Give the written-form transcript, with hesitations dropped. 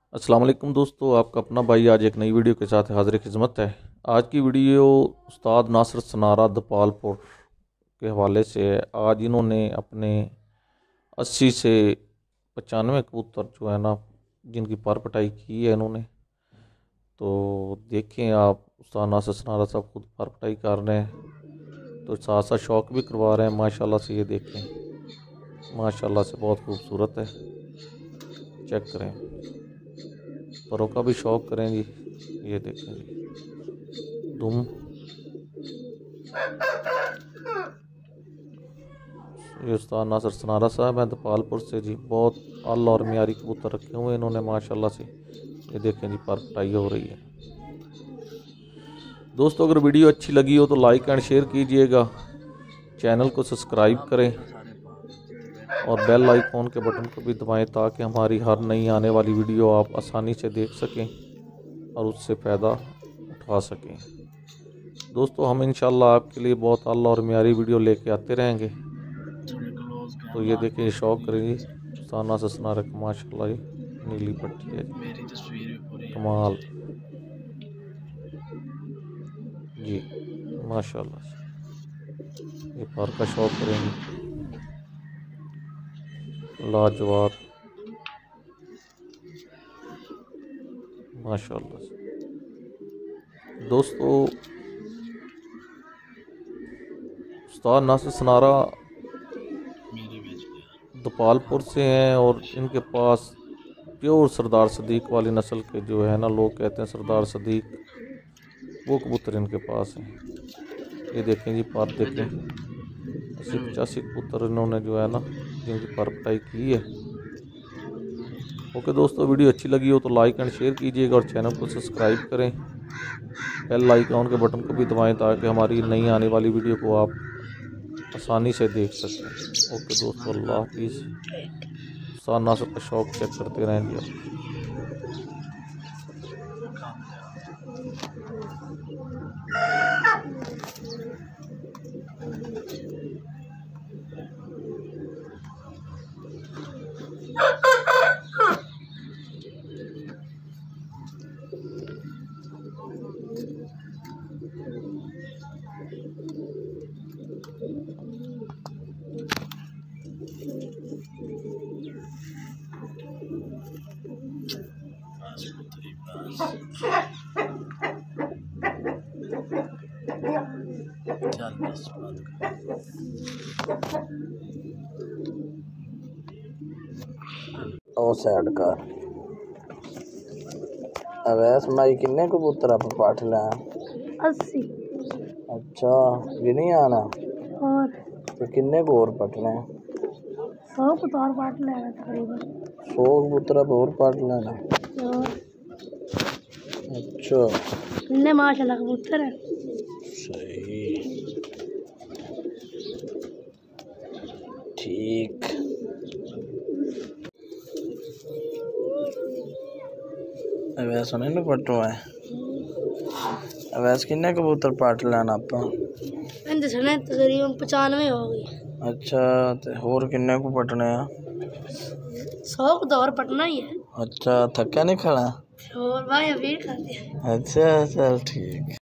अस्सलाम वालेकुम दोस्तों, आपका अपना भाई आज एक नई वीडियो के साथ हाजिर खिदमत है। आज की वीडियो उस्ताद नासिर सनारा दपालपुर के हवाले से है। आज इन्होंने अपने 80 से 95 कबूतर जो है ना, जिनकी पर पटाई की है इन्होंने, तो देखें आप। उस्ताद नासिर सनारा साहब खुद पर पटाई कर रहे हैं, तो साथ साथ शौक भी करवा रहे हैं माशाल्लाह से। ये देखें, माशाल्लाह से बहुत खूबसूरत है। चेक करें, परों का भी शौक करें जी। ये देखें जी, दुम। ये उस्ताद नासिर सनारा साहब हैं दपालपुर से जी। बहुत आला और मियारी कबूतर रखे हुए इन्होंने माशाल्लाह से। ये देखें जी, पर पटाई हो रही है। दोस्तों, अगर वीडियो अच्छी लगी हो तो लाइक एंड शेयर कीजिएगा, चैनल को सब्सक्राइब करें और बेल आइकॉन के बटन को भी दबाएं ताकि हमारी हर नई आने वाली वीडियो आप आसानी से देख सकें और उससे फ़ायदा उठा सकें। दोस्तों, हम इंशाल्लाह आपके लिए बहुत आला और मियारी वीडियो लेके आते रहेंगे। तो ये देखिए, ये शौक करेंगे उस्ताद नासिर सनारा का माशाल्लाह। ये नीली पट्टी है जी, कमाल जी, माशाल्लाह से। ये पर का शौक करेंगे, लाजवाब माशाल्लाह से। दोस्तों, उस्ताद नासिर सनारा दपालपुर से हैं और इनके पास प्योर सरदार सदीक वाली नस्ल के जो है ना, लोग कहते हैं सरदार सदीक, वो कबूतर इनके पास हैं। ये देखें जी, पर देखें, 80-85 कबूतर इन्होंने जो है ना, जिनकी पर पटाई की है। ओके दोस्तों, वीडियो अच्छी लगी हो तो लाइक एंड शेयर कीजिएगा और चैनल को सब्सक्राइब करें। बेल आइकॉन के बटन को भी दबाएं ताकि हमारी नई आने वाली वीडियो को आप आसानी से देख सकें। ओके दोस्तों, अल्लाह हाफिज़। उस्ताद नासिर का शौक चेक करते रहेंगे आप। चल बस बंद कर। ओ साइड कर। अवैस माई किन्ने कबूतर आप पाठ ले? 80। अच्छा, गिनी आना और तो किन्ने को और पटने? 100 कबूतर पाठ लेना तकरीबन। 100 कबूतर आप और पाठ लेना? और अच्छा, इन्ने माशाल्लाह कबूतर है। सही, ठीक। अवैस नहीं ना पटो है। अवैस किन्ने कबूतर पाठ लेना आप? इनके सने तकरीबन 95 हो गई। अच्छा, ते होर किन्ने को पटने हैं? 100 कबूतर पटना ही है। अच्छा, थक्का नहीं खड़ा? और भाई अभी खाते हैं। अच्छा, चल ठीक।